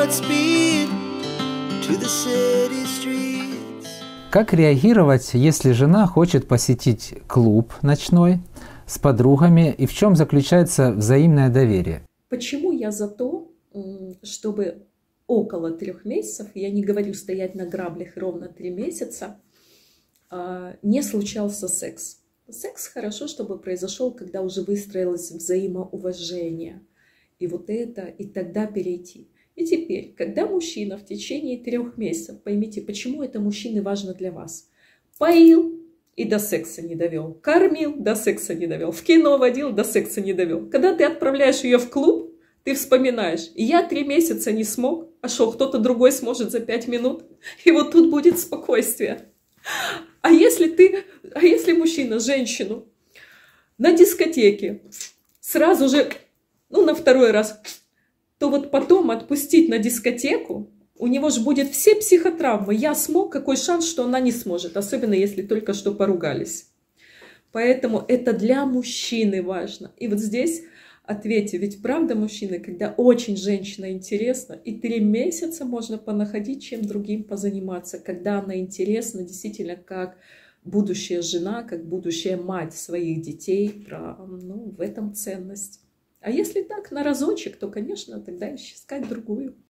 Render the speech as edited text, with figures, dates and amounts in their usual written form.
Godspeed to the city streets. Как реагировать, если жена хочет посетить клуб ночной с подругами, и в чем заключается взаимное доверие? Почему я за то, чтобы около 3 месяцев, я не говорю стоять на граблях ровно 3 месяца, не случался секс. Секс хорошо, чтобы произошел, когда уже выстроилось взаимоуважение. И вот это, и тогда перейти. И теперь, когда мужчина в течение 3 месяцев, поймите, почему это мужчине важно для вас, поил и до секса не довел, кормил, до секса не довел, в кино водил, до секса не довел. Когда ты отправляешь ее в клуб, ты вспоминаешь, я 3 месяца не смог, а что, кто-то другой сможет за 5 минут? И вот тут будет спокойствие. А если мужчина женщину на дискотеке сразу же, на 2-й раз, то вот потом отпустить на дискотеку, у него же будет все психотравмы. Я смог, какой шанс, что она не сможет, особенно если только что поругались. Поэтому это для мужчины важно. И вот здесь ответьте, ведь правда, мужчины, когда очень женщина интересна, и 3 месяца можно понаходить, чем другим позаниматься, когда она интересна действительно как будущая жена, как будущая мать своих детей, в этом ценность. А если так, на разочек, то, конечно, тогда искать другую.